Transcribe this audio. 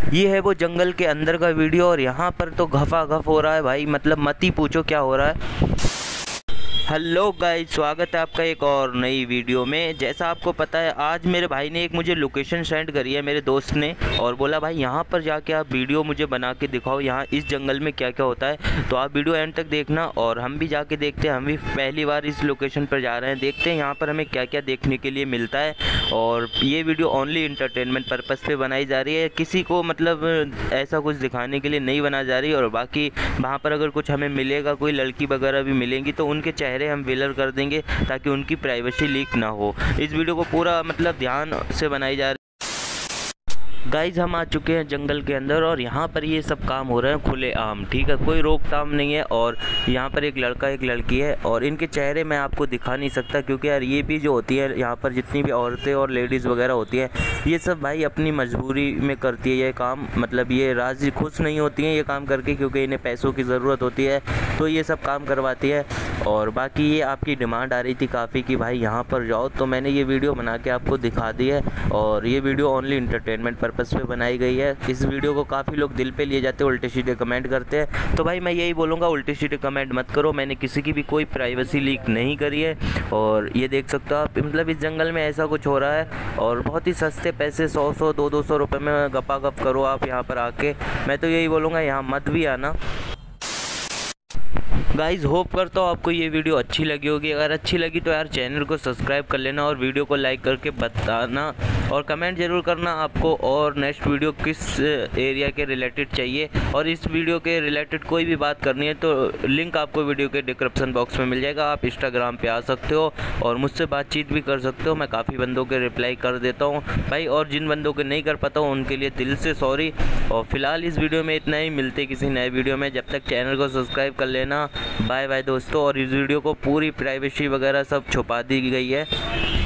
ये है वो जंगल के अंदर का वीडियो और यहाँ पर तो घफा-घफ हो रहा है भाई, मतलब मत ही पूछो क्या हो रहा है। हेलो गाइस, स्वागत है आपका एक और नई वीडियो में। जैसा आपको पता है आज मेरे भाई ने एक मुझे लोकेशन सेंड करी है मेरे दोस्त ने, और बोला भाई यहाँ पर जाके आप वीडियो मुझे बना के दिखाओ, यहाँ इस जंगल में क्या क्या होता है। तो आप वीडियो एंड तक देखना और हम भी जाके देखते हैं। हम भी पहली बार इस लोकेशन पर जा रहे हैं, देखते हैं यहाँ पर हमें क्या क्या देखने के लिए मिलता है। और ये वीडियो ओनली इंटरटेनमेंट पर्पज़ पे बनाई जा रही है, किसी को मतलब ऐसा कुछ दिखाने के लिए नहीं बनाई जा रही। और बाकी वहाँ पर अगर कुछ हमें मिलेगा, कोई लड़की वगैरह भी मिलेंगी, तो उनके चेहरे हम ब्लर कर देंगे ताकि उनकी प्राइवेसी लीक ना हो। इस वीडियो को पूरा मतलब ध्यान से बनाई जा रही है। गाइज हम आ चुके हैं जंगल के अंदर और यहाँ पर ये सब काम हो रहे हैं खुलेआम, ठीक है, कोई रोकथाम नहीं है। और यहाँ पर एक लड़का एक लड़की है और इनके चेहरे मैं आपको दिखा नहीं सकता, क्योंकि यार ये भी जो होती है यहाँ पर जितनी भी औरतें और लेडीज़ वगैरह होती है, ये सब भाई अपनी मजबूरी में करती है ये काम। मतलब ये राजी खुश नहीं होती हैं ये काम करके, क्योंकि इन्हें पैसों की ज़रूरत होती है, तो ये सब काम करवाती है। और बाकी ये आपकी डिमांड आ रही थी काफ़ी कि भाई यहाँ पर जाओ, तो मैंने ये वीडियो बना के आपको दिखा दी है। और ये वीडियो ओनली इंटरटेनमेंट पर्पज़ पे बनाई गई है। इस वीडियो को काफ़ी लोग दिल पे लिए जाते हैं, उल्टे सीधे कमेंट करते हैं, तो भाई मैं यही बोलूँगा उल्टे सीधे कमेंट मत करो। मैंने किसी की भी कोई प्राइवेसी लीक नहीं करी है। और ये देख सकते हो आप, मतलब इस जंगल में ऐसा कुछ हो रहा है और बहुत ही सस्ते पैसे 100-100 200-200 रुपये में गपागप करो आप यहाँ पर आके। मैं तो यही बोलूँगा यहाँ मत भी आना। गाइज़ होप करता हूँ आपको ये वीडियो अच्छी लगी होगी। अगर अच्छी लगी तो यार चैनल को सब्सक्राइब कर लेना और वीडियो को लाइक करके बताना और कमेंट ज़रूर करना आपको और नेक्स्ट वीडियो किस एरिया के रिलेटेड चाहिए। और इस वीडियो के रिलेटेड कोई भी बात करनी है तो लिंक आपको वीडियो के डिस्क्रिप्शन बॉक्स में मिल जाएगा। आप इंस्टाग्राम पे आ सकते हो और मुझसे बातचीत भी कर सकते हो। मैं काफ़ी बंदों के रिप्लाई कर देता हूँ भाई, और जिन बंदों के नहीं कर पाता हूँ उनके लिए दिल से सॉरी। और फिलहाल इस वीडियो में इतना ही, मिलते किसी नए वीडियो में। जब तक चैनल को सब्सक्राइब कर लेना। बाय बाय दोस्तों। और इस वीडियो को पूरी प्राइवेसी वगैरह सब छुपा दी गई है।